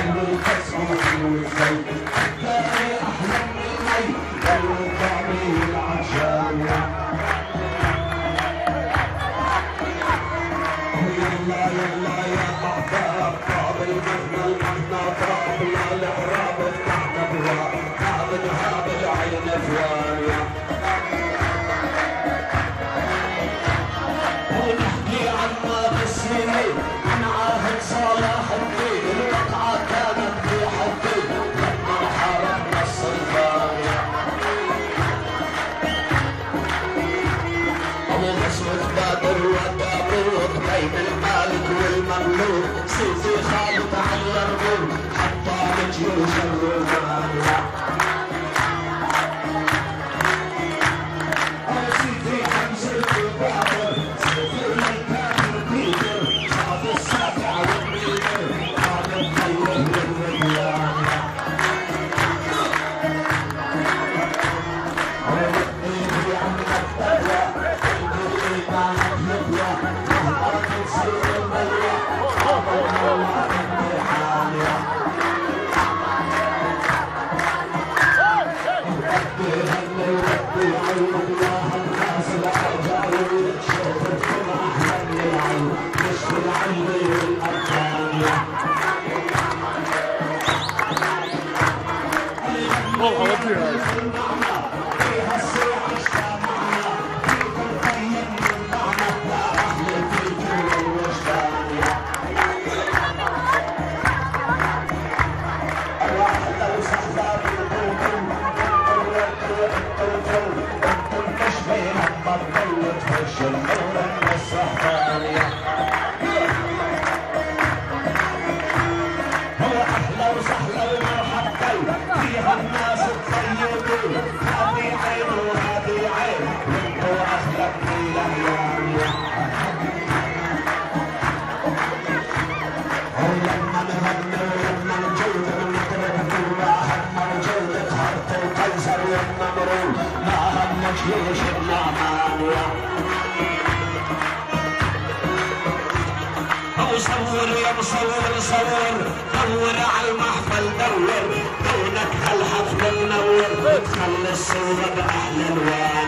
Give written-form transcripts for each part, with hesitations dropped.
صور يا مصور صور، دور على المحفل دور، دونك هالحفل منور، وتخلي الصورة بأحلى الوان.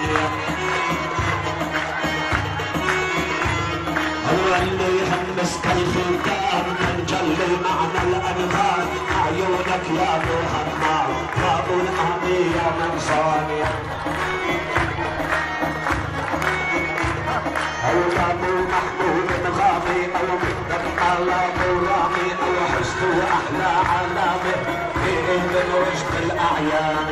هو اللي يهمس كالختام من جل معنى الأنغام، عيونك يا ابو همام، ابو الامي يا من صانع. او يا ابو محمود نغامي، او مقدم على رامي، او حسن احلى علامه في اbenroshd الاعيان.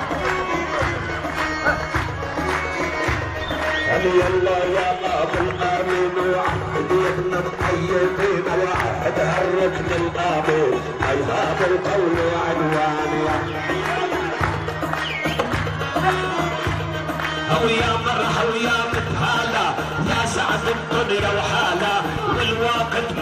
يلا يا ابو الامين وعهد ابن الطيبين، وعهد هالركن الامين، هيهاب القول عنوان. او يا مرحب يا متهالة، يا سعد الدنيا وحالة، والواقد